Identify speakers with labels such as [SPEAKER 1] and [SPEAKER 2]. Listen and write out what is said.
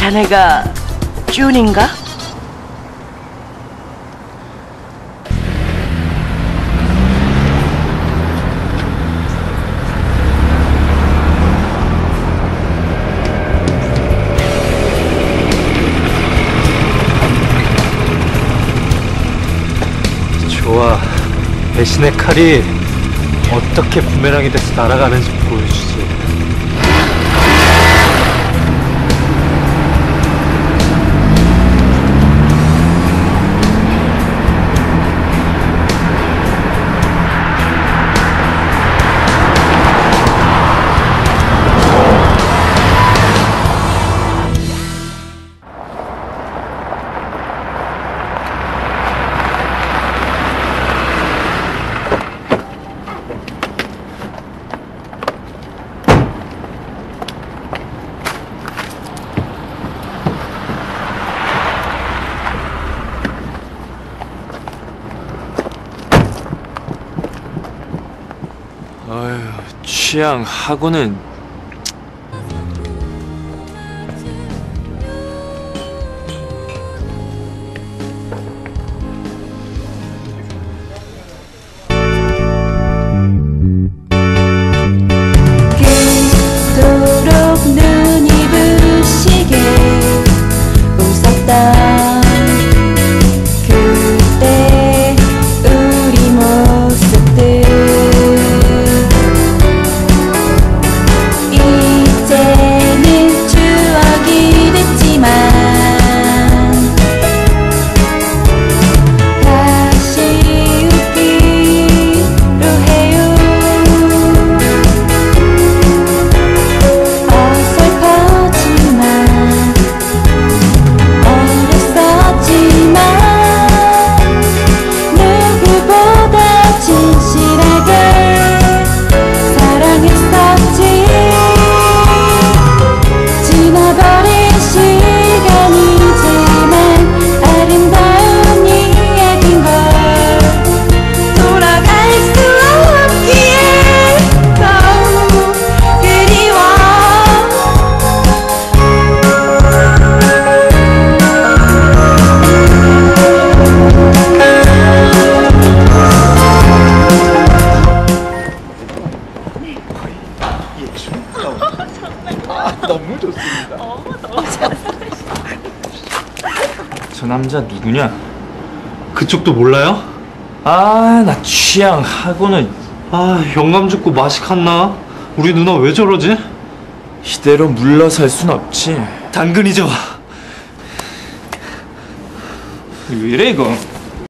[SPEAKER 1] 자네가 준인가?
[SPEAKER 2] 좋아. 배신의 칼이 어떻게 부메랑이 돼서 날아가는지 보여주지.
[SPEAKER 3] 어휴, 취향하고는.
[SPEAKER 4] 그토록 눈이 부시게 웃었던 그때 우리 모습들 이제는 추억이 됐지만 다시 웃기로 해요. 어설퍼지만 어렸었지만 누구보다 진실하게 사랑했었지. 지나버린 시간이지만 아름다운 이야기인걸. 돌아갈 수 없기에 너무 그리워.
[SPEAKER 2] 너무 좋습니다.
[SPEAKER 1] 너무 잘한다.
[SPEAKER 3] 저 남자 누구냐?
[SPEAKER 2] 그쪽도 몰라요?
[SPEAKER 3] 아, 나 취향하고는.
[SPEAKER 2] 아, 영감 죽고 맛이 갔나? 우리 누나 왜 저러지?
[SPEAKER 3] 이대로 물러설 순 없지.
[SPEAKER 2] 당근이죠.
[SPEAKER 3] 왜 이래 이거?